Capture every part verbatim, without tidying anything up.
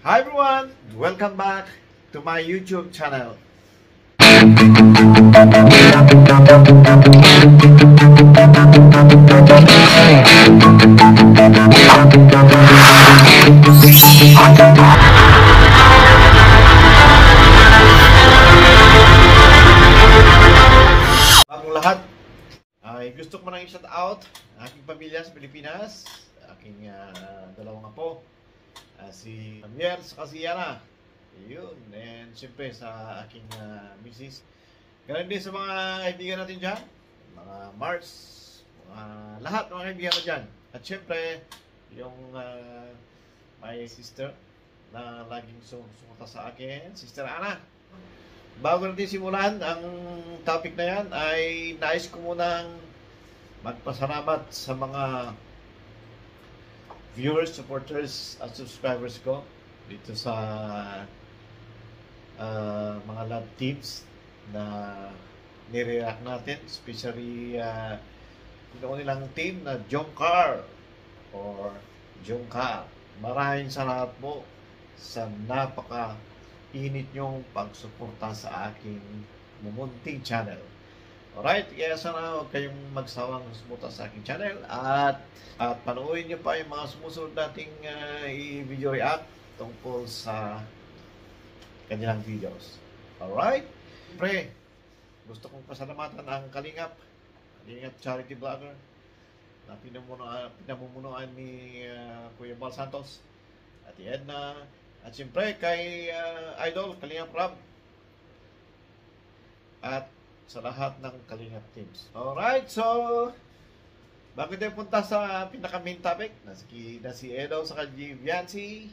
Hi everyone! Welcome back to my YouTube channel. Bagong lahat, ay gusto ko nang i-shout out ang aking pamilya sa Pilipinas, aking uh, dalawang apo. Uh, si Javier sa si Yana, yun, and siyempre sa aking uh, missus. Ganun din sa mga kaibigan natin dyan, mga Mars, mga lahat ng mga kaibigan ko dyan. At siyempre, yung uh, my sister na laging sumusuporta sa akin, Sister Ana. Bago natin simulan ang topic na yan, ay nais ko munang magpasalamat sa mga viewers, supporters, at subscribers ko dito sa uh, mga love teams na nire-react natin, especially uh, yung nilang team na Jongkar or Jongkar. Maraming salamat po sa napaka init nyong pagsuporta sa aking mumunting channel. Alright, kaya sana huwag kayong magsawang sumunod sa aking channel at at panoorin nyo pa yung mga sumusunod nating uh, i-video react tungkol sa kanilang videos. Alright? Siyempre, gusto kong pasalamatan ang Kalingap, Kalingap Charity Vlogger na pinamumunuan, pinamumunuan ni uh, Kuya Bal Santos at Edna, at siyempre kay uh, Idol Kalingap Rob at sa lahat ng Kalingap teams. Alright, so bago tayo punta sa pinaka main topic na si, na si Edo sa G Viancy,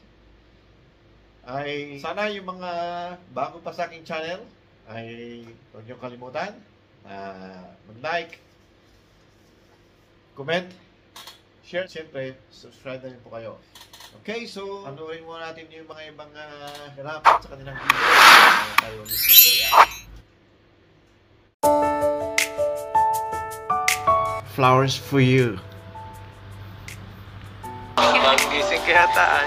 ay sana yung mga bago pa sa aking channel ay huwag niyong kalimutan na uh, mag-like, comment, share, siyempre subscribe na rin po kayo. Okay, so panoorin muna natin yung mga ibang uh, hirapan sa kanilang video. Uh, tayo ulit mag-react. Flowers for you. Magising kaya tayo.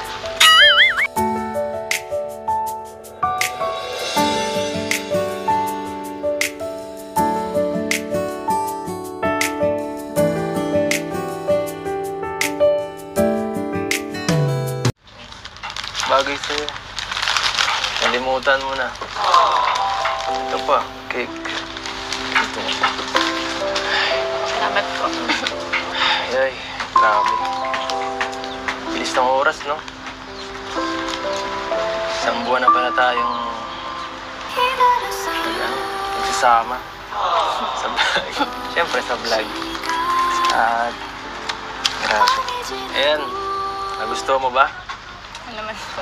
Bagay sa'yo. Nalimutan mo na. Ito pa, cake. Ito mo. Salamat po. Ay, ay, grabe. Bilis ng oras, no? Isang buwan na pala tayong ano, nagsasama. Sa vlog. Siyempre sa vlog. At grabe. Ayan, nagustuhan mo ba? Ano naman po?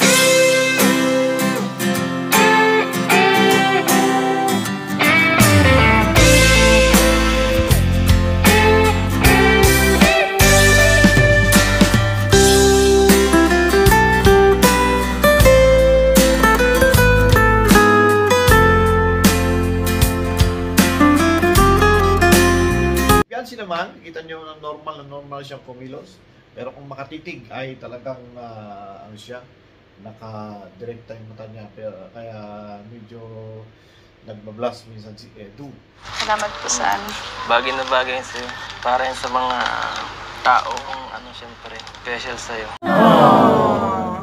Yancy naman, kita nyo na normal na normal siyang kumilos. Pero kung makatitig ay talagang uh, ano siya, naka-direkta yung mata niya. Pero, kaya medyo nagbablas minsan si Edu. Salamat po sa ano. Bagay na bagay sa'yo. Para yan sa mga taong ano siyempre, special sa'yo. Aww.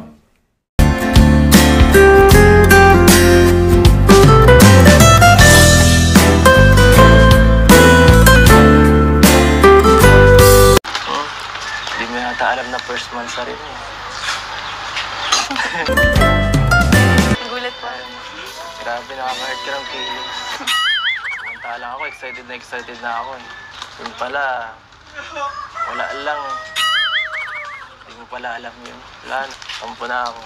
Alam na first month sa rin eh. Nagulat po. Grabe, nakaka-hurt ka ng feelings. Samantala ako, excited na excited na ako eh. Yun pala, wala lang. Hindi mo pala alam yun. Wala na, kampo na ako.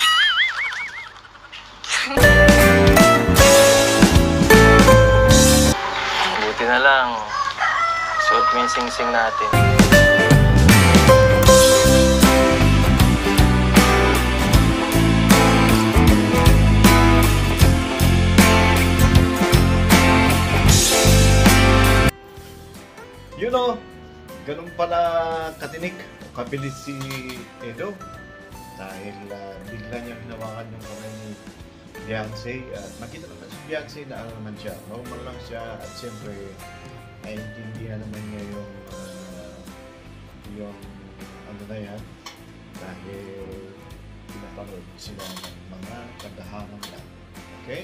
Buti na lang, suot mo yung sing-sing natin. You know, ganun pala katinik o kabilis si Edo. dahil uh, bigla niya hinawakan yung kamay ni Beyonce at makita naman si Beyonce na ano naman siya, normal lang siya at siyempre naiintindihan naman niya yung uh, yung ano na yan dahil pinapanood sila ng mga kadahangan lang. Okay?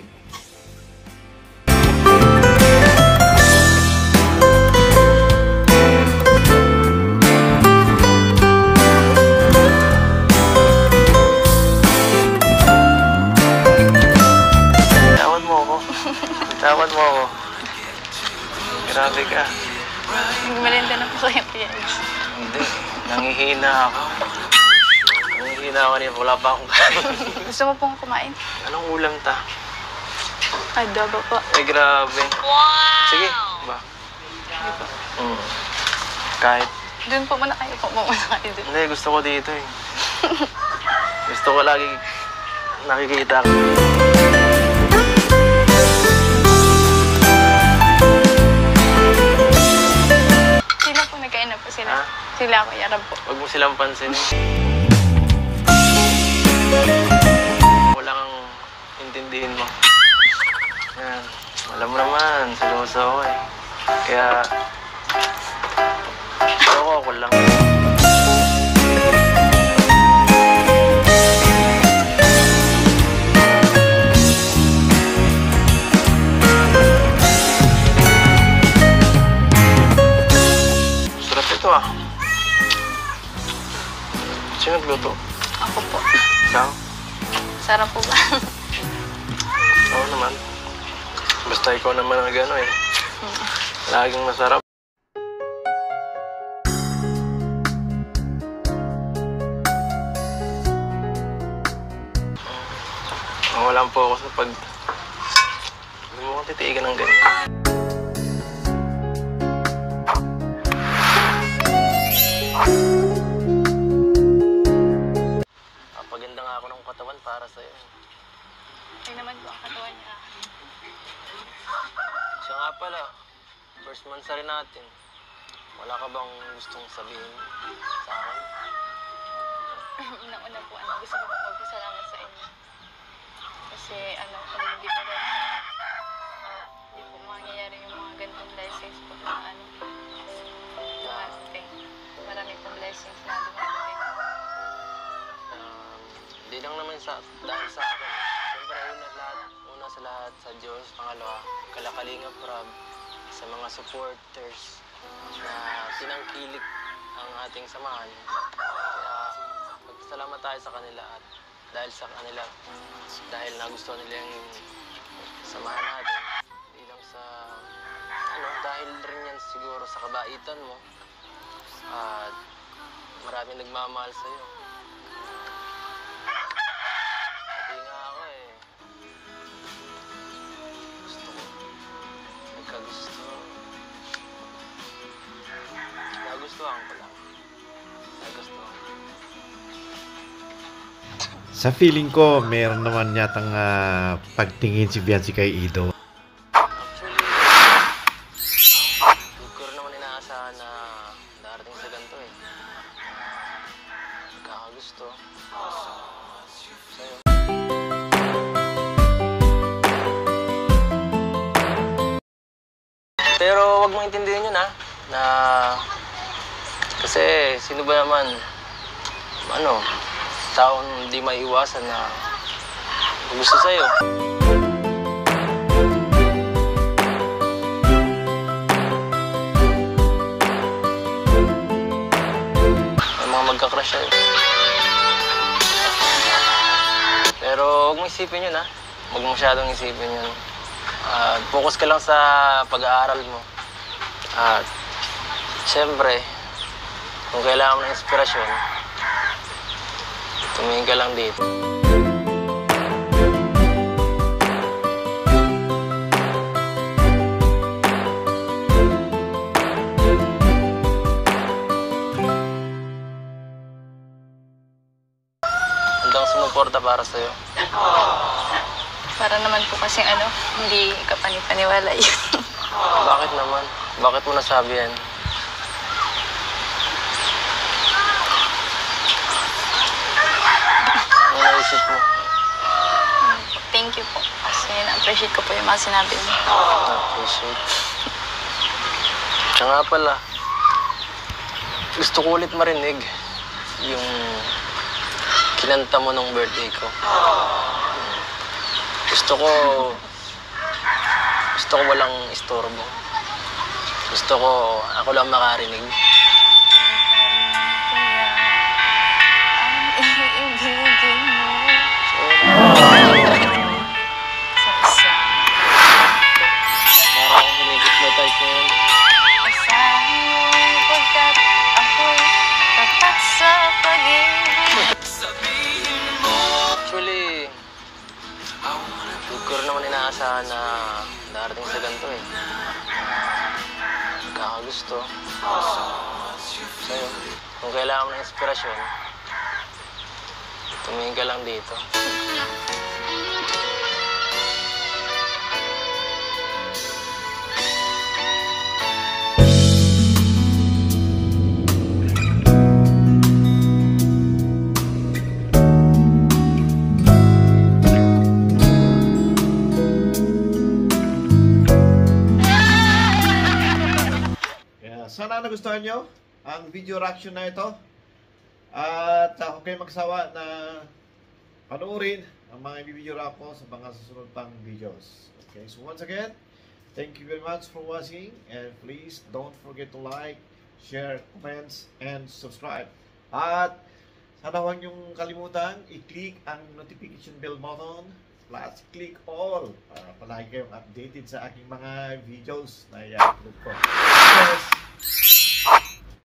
Tawad mo ako. Grabe ka. Nagmalinda na po kayo, Kuya Eds. Hindi. Nangihina ako. Nangihina ako niya. Wala pa akong kain. Gusto mo pong kumain? Anong ulam ta? Adobo po. Ay, grabe. Wow! Sige. Ba? Sige po. Mm. Kahit. Doon po muna kayo po. Muna kayo doon. Hindi, gusto ko dito eh. Gusto ko lagi nakikita ko. Nagkain na po sila. Ha? Sila, Kuya Rab po. Huwag mo silang pansin. Wala kang intindihin mo. Yan. Alam mo naman, seryoso ako eh. Kaya, ako ako lang. Ito ah. Sino nagluto? Ako po. Ikaw? Sarap po ba? Oo naman. Basta ikaw naman ang gano'n eh. Laging masarap. Wala po ako sa pag... Hindi mo kong titiigan ng ganyan. Papaganda nga ako ng katawan para sa'yo. Ay naman po ang katawan niya. Siya nga pala, first month sa rin natin. Wala ka bang gustong sabihin sa akin? Unang-una po, ano, gusto ko po magpasalamat sa inyo. Kasi ano, kung hindi po dahil sa hindi po mangyayari yung mga ganitong blessings po na ano, dumating. Marami pong blessings na dumating. Um, Hindi lang naman sa, dahil sa akin. Siyempre, una, lahat, una sa lahat sa Diyos. Pangalawa, Kalakalinga Prab, sa mga supporters na tinangkilik ang ating samahan. Kaya magpasalamat tayo sa kanila at dahil sa kanila, dahil nagustuhan nila yung samahan natin. Hindi lang sa, ano, dahil rin yan siguro sa kabaitan mo. At maraming nagmamahal sa'yo. Pati nga ako eh. Gusto ko. Nagkagusto. Nagustuhan ko lang. Nagustuhan. Sa feeling ko, meron naman yatang uh, pagtingin si Beyonce kay Ido. Actually, hindi ko rin naman inaasahan na darating sa ganito eh. Kakagusto. Sa'yo. Pero wag mo intindihin yun ha, na kasi sino ba naman, ano, taong hindi maiiwasan na gusto sa'yo. May mga magka-crush sa'yo. Pero huwag mo isipin yun ha. Huwag mo masyadong isipin yun. Uh, focus ka lang sa pag-aaral mo. At siyempre, kung kailangan mo ng inspirasyon, tumingin ka lang dito. Handang sumuporta para sa'yo. Para naman po kasi ano, hindi ka panipaniwala yun. Bakit naman? Bakit mo nasabi yan? isip mo. Thank you po. Kasi na-appreciate ko po yung mga sinabi mo. Appreciate. Siya nga pala, gusto ko ulit marinig yung kinanta mo nung birthday ko. Gusto ko, gusto ko walang istorbo. Gusto ko, ako lang makarinig. Ang iibigin mo sa isang Parang humigit-hypnotize mo yun. asahan mo pagkat ako'y tapat sa pag-ibig. Actually, hindi ko rin naman inaasahan na darating sa ganito eh. Kakagusto. Sa'yo, kung kailangan mo ng inspirasyon, tumingin ka lang dito. Kaya sana nagustuhan nyo ang video reaction na ito. At uh, huwag kayong magsawa na panoorin ang mga video rap ko sa mga susunod pang videos. Okay, so once again, thank you very much for watching, and please don't forget to like, share, comments, and subscribe. At sana huwag niyong kalimutan i-click ang notification bell button plus click all para palagi kayong updated sa aking mga videos na i-upload ko. Yes.